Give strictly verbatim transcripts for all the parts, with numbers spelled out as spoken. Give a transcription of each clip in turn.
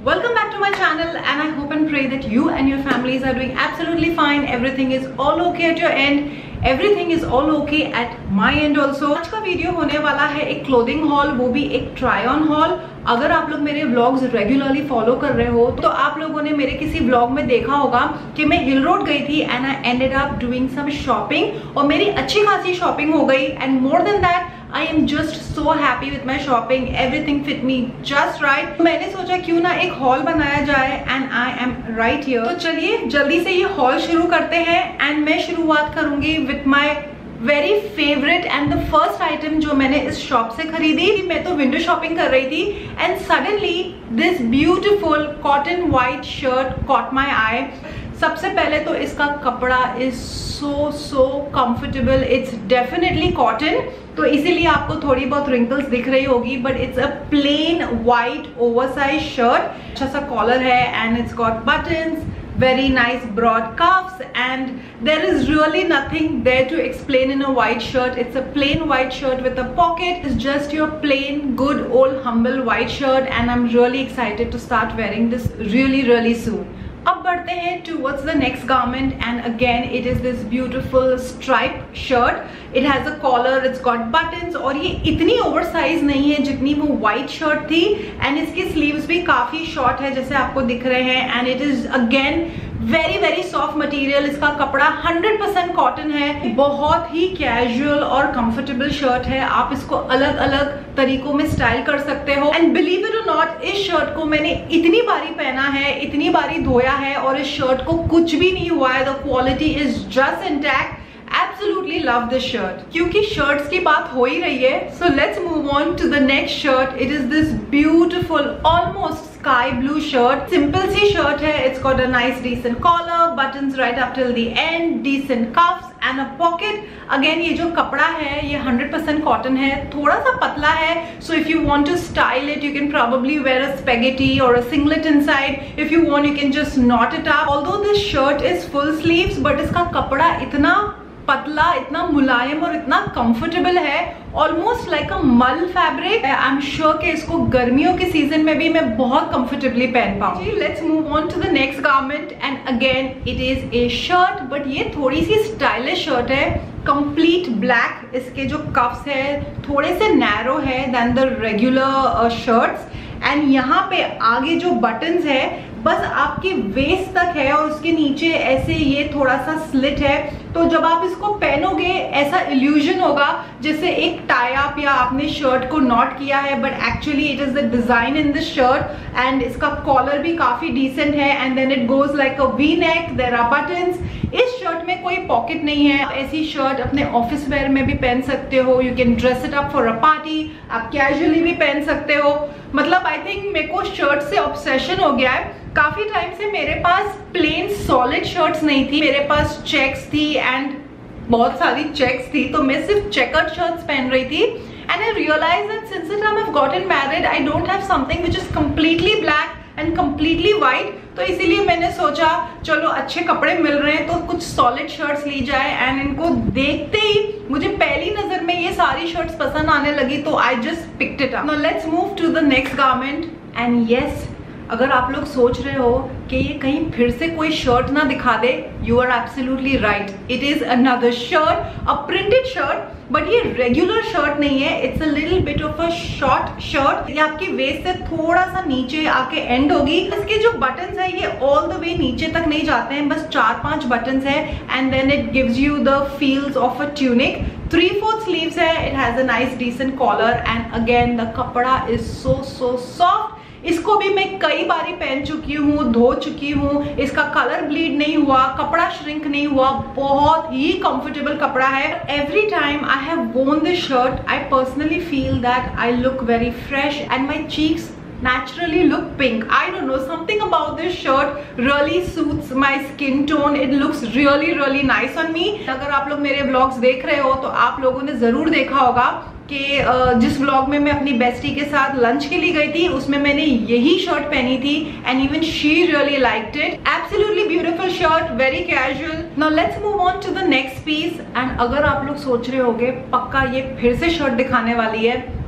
Welcome back to my channel and I hope and pray that you and your families are doing absolutely fine. Everything is all okay at your end. Everything is all okay at my end also. आज का video होने वाला है एक clothing hall, वो भी एक try on hall. अगर आप लोग मेरे व्लॉग्स रेगुलरली फॉलो कर रहे हो तो आप लोगों ने मेरे किसी व्लॉग में देखा होगा कि मैं हिल रोड गई थी and I ended up doing some shopping और मेरी अच्छी खासी शॉपिंग हो गई and more than that I am just so happy with my shopping. Everything fit me just right. मैंने सोचा क्यों ना एक हॉल बनाया जाए and I am right here. तो चलिए जल्दी से ये हॉल शुरू करते हैं and मैं शुरुआत करूंगी with my very favorite and the first item जो मैंने इस शॉप से खरीदी। मैं तो विंडो शॉपिंग कर रही थी and suddenly this beautiful cotton white shirt caught my eye. सबसे पहले तो इसका कपड़ा is so so comfortable, it's definitely cotton, तो इसीलिए आपको थोड़ी बहुत रिंकल्स दिख रही होगी, but it's a plain white oversize shirt. अच्छा सा कॉलर है and it's got buttons, very nice broad cuffs, and there is really nothing there to explain in a white shirt. It's a plain white shirt with a pocket. It's just your plain good old humble white shirt and I'm really excited to start wearing this really really soon. अब बढ़ते हैं towards the next garment and again it is this beautiful striped shirt. It has a collar, it's got buttons और ये इतनी oversize नहीं है जितनी वो white shirt थी and इसकी sleeves भी काफी short है जैसे आपको दिख रहे हैं and it is again very very soft material. इसका कपड़ा हंड्रेड परसेंट कॉटन है, बहुत ही कैजुअल और कंफर्टेबल शर्ट है। आप इसको अलग अलग तरीकों में स्टाइल कर सकते हो and believe it or not, इस शर्ट को मैंने इतनी बारी पहना है, इतनी बारी धोया है और इस शर्ट को कुछ भी नहीं हुआ है। The quality is just intact. Absolutely love this shirt. क्योंकि shirts की बात हो ही रही है, so let's move on to the next shirt. It is this beautiful, almost sky blue shirt. Simple C shirt है. It's got a nice decent collar, buttons right up till the end, decent cuffs and a pocket. Again ये जो कपड़ा है ये hundred percent cotton है, थोड़ा सा पतला है. So if you want to style it, you can probably wear a spaghetti or a singlet inside. If you want, you can just knot it up. Although this shirt is full sleeves, but इसका कपड़ा इतना पतला, इतना मुलायम और इतना comfortable है, almost like अ मल fabric. I am sure कि इसको गर्मियों के सीजन में भी मैं बहुत कंफर्टेबली पहन पाऊंगी। Let's move on to the next garment and again it is a shirt, but ये थोड़ी सी स्टाइलिश शर्ट है। कंप्लीट ब्लैक, इसके जो कफ्स है थोड़े से नैरो है then the regular shirts and यहाँ पे आगे जो बटन्स है बस आपके वेस्ट तक है और उसके नीचे ऐसे ये थोड़ा सा स्लिट है, तो जब आप इसको पहनोगे ऐसा इल्यूजन होगा जैसे एक टाई अप या आपने शर्ट को नॉट किया है, but actually it is the design in this shirt and इसका कॉलर भी काफी डिसेंट है and then it goes like a V neck, there are buttons. इस शर्ट में कोई पॉकेट नहीं है। ऐसी शर्ट अपने ऑफिस वेयर में भी पहन सकते हो, you can dress it up for a party, आप कैजुअली भी पहन सकते हो। मतलब आई थिंक मेरे को शर्ट से ऑब्सेशन हो गया है। काफी टाइम से मेरे पास प्लेन सॉलिड शर्ट्स नहीं थी, मेरे पास चेक्स थी एंड बहुत सारी चेक्स थी, तो मैं सिर्फ चेकर्ड शर्ट्स पहन रही थी and I realize that since the time I have gotten married I don't have something which is completely black and completely white, तो इसीलिए मैंने सोचा चलो अच्छे कपड़े मिल रहे हैं तो कुछ सॉलिड शर्ट्स ली जाए एंड इनको देखते ही मुझे पहली नजर में ये सारी शर्ट्स पसंद आने लगी, तो I just picked it up. Now let's move to the next garment and yes, अगर आप लोग सोच रहे हो कि ये कहीं फिर से कोई शर्ट ना दिखा दे, you are absolutely right. It is another shirt, a printed shirt, but ये रेगुलर शर्ट नहीं है। It's a little bit of a short shirt. ये आपकी वेस्ट से थोड़ा सा नीचे आके एंड होगी। इसके जो बटन्स है ये ऑल द वे नीचे तक नहीं जाते हैं, बस चार पांच बटन्स है and then it gives you the feels of a tunic. Three fourth sleeves है, it has a nice decent collar and again the कपड़ा इज सो सो सॉफ्ट। इसको भी मैं कई बारी पहन चुकी हूँ, धो चुकी हूँ, इसका कलर ब्लीड नहीं हुआ, कपड़ा श्रिंक नहीं हुआ, बहुत ही कंफर्टेबल कपड़ा है। Every time I have worn this shirt, I personally feel that I look very fresh and my cheeks naturally look pink. I don't know, something about this shirt really suits my skin tone. It looks really really nice on me. अगर आप लोग मेरे vlogs देख रहे हो तो आप लोगों ने जरूर देखा होगा कि जिस व्लॉग में मैं अपनी बेस्टी के साथ लंच के लिए गई थी उसमें मैंने यही शर्ट पहनी थी and even she really liked it. Absolutely beautiful shirt, very casual. Now let's move on to the next piece and अगर आप लोग सोच रहे होगे पक्का ये फिर से शर्ट दिखाने वाली है,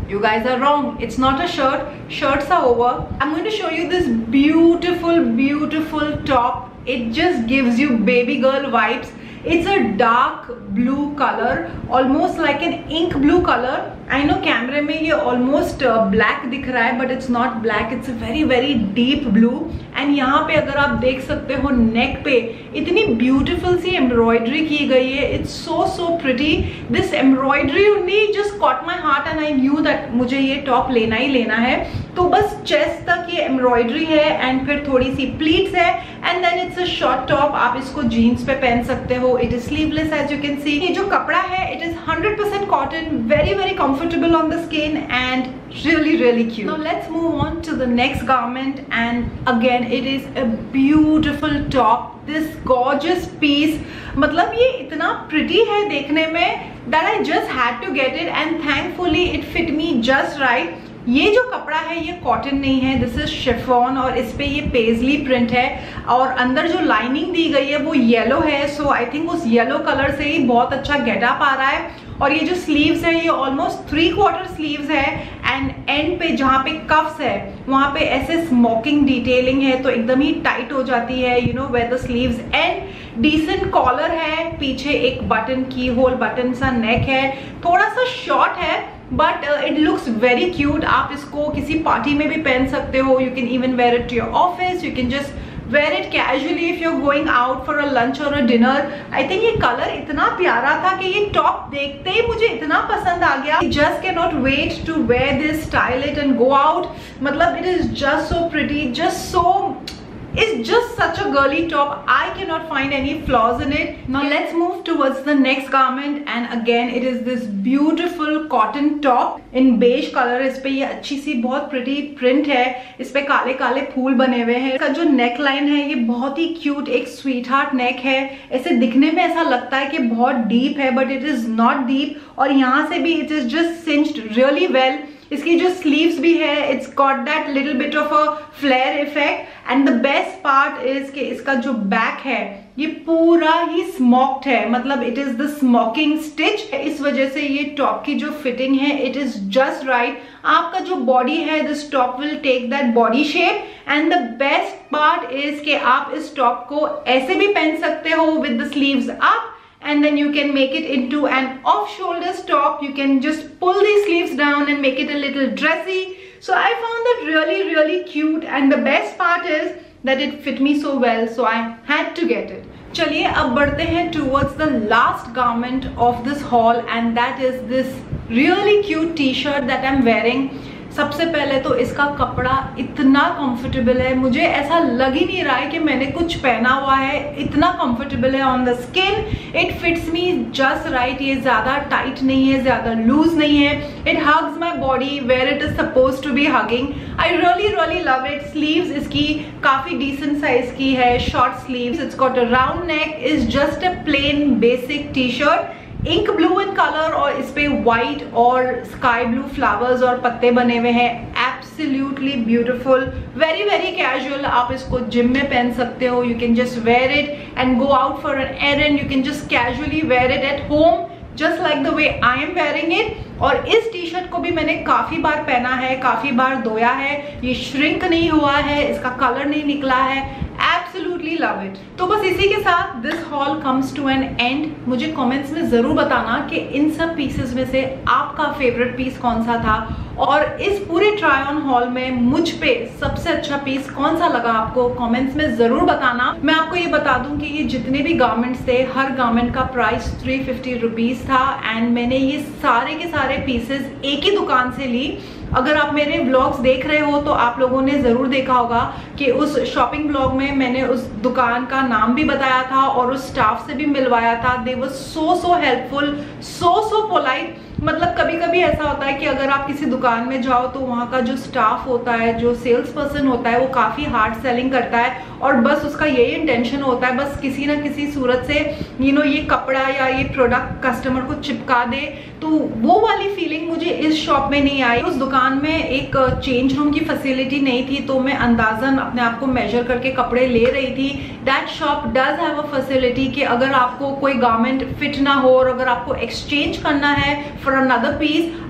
You guys are wrong. It's not a shirt. Shirts are over. I'm going to show you this beautiful, beautiful top. It just gives you baby girl vibes. It's a dark blue color, almost like an ink blue color. I know camera में ये almost uh, black दिख रहा है, but it's not black. It's a very very deep blue. And यहाँ पे अगर आप देख सकते हो neck पे इतनी beautiful सी embroidery की गई है. It's so so pretty. This embroidery only just caught my heart and I knew that मुझे ये top लेना ही लेना है. तो बस chest तक ये embroidery है and फिर थोड़ी सी pleats है and then it's a short top. आप इसको jeans पे पहन सकते हो. It is sleeveless as you can see. ये जो कपड़ा है it is one hundred percent cotton, very very comfortable on the skin and really really cute. Now let's move on to the next garment and again it is a beautiful top. This gorgeous piece, मतलब ये इतना pretty है देखने में that I just had to get it and thankfully it fit me just right. ये जो कपड़ा है ये कॉटन नहीं है, दिस इज शिफॉन और इस पे ये पेजली प्रिंट है और अंदर जो लाइनिंग दी गई है वो येलो है. सो आई थिंक उस येलो कलर से ही बहुत अच्छा गेटअप आ रहा है. और ये जो स्लीव्स है ये ऑलमोस्ट थ्री क्वार्टर स्लीव्स है एंड एंड पे जहाँ पे कफ्स है वहाँ पे ऐसे स्मोकिंग डिटेलिंग है तो एकदम ही टाइट हो जाती है, you know where the sleeves end decent collar है. पीछे एक बटन की होल बटन सा नेक है, थोड़ा सा शॉर्ट है but it looks very cute. आप इसको किसी पार्टी में भी पहन सकते हो. You can even wear it to your office, you can just wear it casually if you're going out for a lunch or a dinner. I think ये colour इतना प्यारा था कि ये टॉप देखते ही मुझे इतना पसंद आ गया. I just cannot wait to wear this, style it and go out. मतलब it is just so pretty, just so it's just such a girly top. I cannot find any flaws in it. Now let's move towards the next garment and again it is this beautiful cotton top in beige color. इस पे ये अच्छी सी बहुत pretty print है, इस पे काले काले फूल बने हुए हैं. इसका जो नेक लाइन है ये बहुत ही क्यूट एक स्वीट हार्ट नेक है. ऐसे दिखने में ऐसा लगता है कि बहुत डीप है but it is not deep और यहाँ से भी it is just cinched really well. इसकी जो स्लीव्स भी है it's got that little bit of a flare effect and the best part is कि इसका जो बैक है ये पूरा ही स्मोक्ड है, मतलब it is the smoking stitch. इस वजह से ये टॉप की जो फिटिंग है इट इज जस्ट राइट. आपका जो बॉडी है this top will take that body shape and the best part is कि आप इस टॉप को ऐसे भी पहन सकते हो with the sleeves up and then you can make it into an off shoulders top. You can just pull these sleeves down and make it a little dressy. So I found that really really cute and the best part is that it fit me so well, so I had to get it. चलिए अब बढ़ते हैं towards the last garment of this haul and that is this really cute t-shirt that I'm wearing. सबसे पहले तो इसका कपड़ा इतना कंफर्टेबल है, मुझे ऐसा लग ही नहीं रहा है कि मैंने कुछ पहना हुआ है. इतना कंफर्टेबल है on the skin. It fits me just right. ये ज्यादा टाइट नहीं है, ज्यादा लूज नहीं है. It hugs my body where it is suppose to be hugging. I really really love it. Sleeves इसकी काफी डिसेंट साइज की है, short sleeves. It's got a round neck. Is just a plain basic T shirt ink blue in colour और इस पे white और sky blue flowers और पत्ते बने हुए हैं. Absolutely beautiful, very very casual. आप इसको जिम में पहन सकते हो. You can just wear it and go out for an errand. You can just casually wear it at home just like the way I am wearing it. और इस T shirt को भी मैंने काफी बार पहना है, काफी बार धोया है. ये श्रिंक नहीं हुआ है, इसका कलर नहीं निकला है. Absolutely love it. तो बस इसी के साथ this haul comes to an end. मुझे कमेंट्स में जरूर बताना कि इन सब पीसेस में से आपका फेवरेट पीस कौन सा था और इस पूरे ट्राई ऑन हॉल में मुझ पे सबसे अच्छा पीस कौन सा लगा आपको. कमेंट्स में जरूर बताना. मैं आपको ये बता दूं कि ये जितने भी गारमेंट्स थे हर गारमेंट का प्राइस थ्री फिफ्टी रुपीज था एंड मैंने ये सारे के सारे पीसेस एक ही दुकान से ली. अगर आप मेरे व्लॉग्स देख रहे हो तो आप लोगों ने जरूर देखा होगा कि उस शॉपिंग व्लॉग में मैंने उस दुकान का नाम भी बताया था और उस स्टाफ से भी मिलवाया था. They were so so helpful, so so polite. मतलब कभी कभी ऐसा होता है कि अगर आप किसी दुकान में जाओ तो वहाँ का जो स्टाफ होता है, जो सेल्स पर्सन होता है वो काफ़ी हार्ड सेलिंग करता है और बस उसका यही इंटेंशन होता है बस किसी ना किसी सूरत से यू नो ये कपड़ा या ये प्रोडक्ट कस्टमर को चिपका दे. तो वो वाली फीलिंग मुझे इस शॉप में नहीं आई. उस दुकान में एक चेंज रूम की फैसिलिटी नहीं थी तो मैं अंदाजन अपने आप को मेजर करके कपड़े ले रही थी. That shop does have a facility कि अगर आपको कोई गारमेंट फिट ना हो और अगर आपको एक्सचेंज करना है फॉर अनदर पीस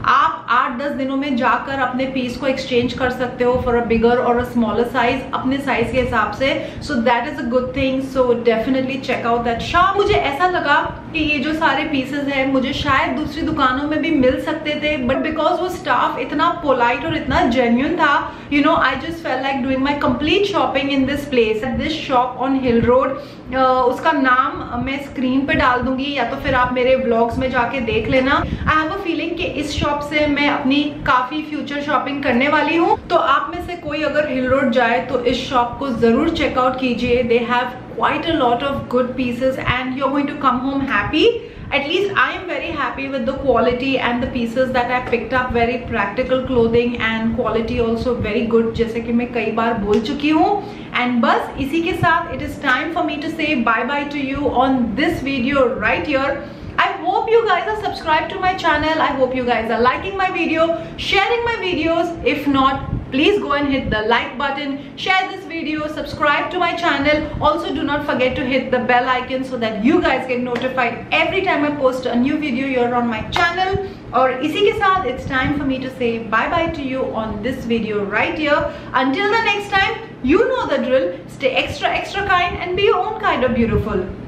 आप आठ दस दिनों में जाकर अपने पीस को एक्सचेंज कर सकते हो for a bigger or a smaller size, अपने साइज के हिसाब से. So that is a good thing. So definitely check out that shop. मुझे ऐसा लगा कि ये जो सारे पीसेस हैं मुझे शायद दूसरी दुकानों में भी मिल सकते थे, बट बिकॉज वो स्टाफ इतना पोलाइट और इतना जेन्युइन था, you know, I just felt like doing my complete shopping in this place, this shop on hill road. उसका नाम मैं स्क्रीन पे डाल दूंगी या तो फिर आप मेरे व्लॉग्स में जाके देख लेना. आई हैव अ फीलिंग कि इस शॉप से मैं अपनी काफी फ्यूचर शॉपिंग करने वाली हूँ. तो आप में से कोई अगर हिल रोड जाए तो इस शॉप को जरूर चेकआउट कीजिए. They have quite a lot of good pieces and you're going to come home happy. At least I am very happy with the quality and the pieces that I picked up. Very practical clothing and quality also very good, जैसे कि मैं कई बार बोल चुकी हूँ. And बस इसी के साथ it is time for me to say bye bye to you on this video right here. I hope you guys are subscribed to my channel. I hope you guys are liking my video, sharing my videos. If not, please go and hit the like button, share this video, subscribe to my channel. Also do not forget to hit the bell icon so that you guys get notified every time I post a new video here on my channel. और इसी के साथ it's time for me to say bye bye to you on this video right here. Until the next time, you know the drill. Stay extra extra kind and be your own kind of beautiful.